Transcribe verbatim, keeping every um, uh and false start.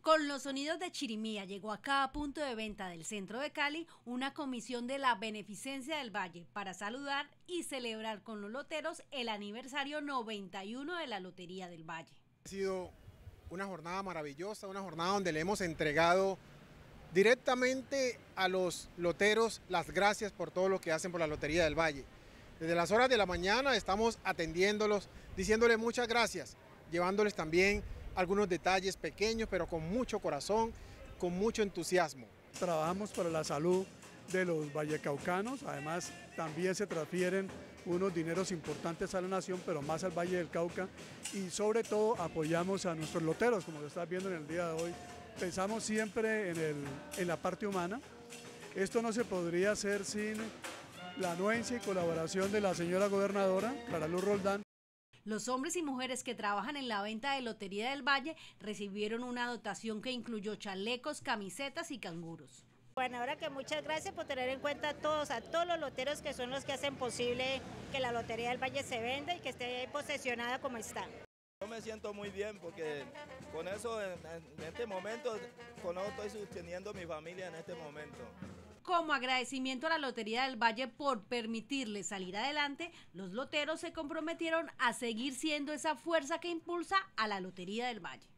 Con los sonidos de Chirimía llegó a cada punto de venta del centro de Cali una comisión de la Beneficencia del Valle para saludar y celebrar con los loteros el aniversario noventa y uno de la Lotería del Valle. Ha sido una jornada maravillosa, una jornada donde le hemos entregado directamente a los loteros las gracias por todo lo que hacen por la Lotería del Valle. Desde las horas de la mañana estamos atendiéndolos, diciéndoles muchas gracias, llevándoles también algunos detalles pequeños, pero con mucho corazón, con mucho entusiasmo. Trabajamos para la salud de los vallecaucanos, además también se transfieren unos dineros importantes a la nación, pero más al Valle del Cauca, y sobre todo apoyamos a nuestros loteros, como lo estás viendo en el día de hoy. Pensamos siempre en, el, en la parte humana. Esto no se podría hacer sin la anuencia y colaboración de la señora gobernadora, Clara Luz Roldán. Los hombres y mujeres que trabajan en la venta de Lotería del Valle recibieron una dotación que incluyó chalecos, camisetas y canguros. Bueno, ahora que muchas gracias por tener en cuenta a todos, a todos los loteros que son los que hacen posible que la Lotería del Valle se venda y que esté posesionada como está. Yo me siento muy bien porque con eso en, en este momento, con eso estoy sosteniendo a mi familia en este momento. Como agradecimiento a la Lotería del Valle por permitirles salir adelante, los loteros se comprometieron a seguir siendo esa fuerza que impulsa a la Lotería del Valle.